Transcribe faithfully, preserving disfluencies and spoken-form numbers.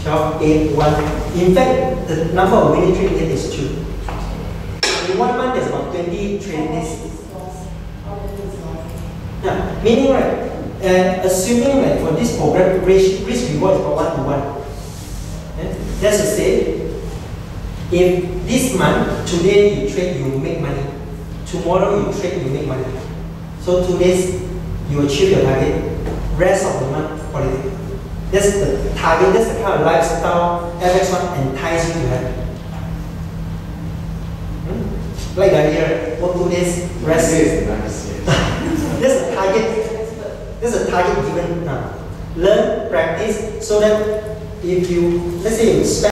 twelve, eight, one. In fact, the number of winning trading days is two. In one month, there's about twenty trading days. Yeah, meaning, right, uh, assuming that for this program, risk, risk reward is about one to one. Okay? That's to say, if this month, today you trade, you make money. Tomorrow you trade, you make money. So two days, you achieve your target. Rest of the month, holiday. That's the target, that's the kind of lifestyle F X one entices you to have. Hmm? Like the idea, work two days, rest. That's the target. That's the target given now. Learn, practice, so that if you, let's say you spend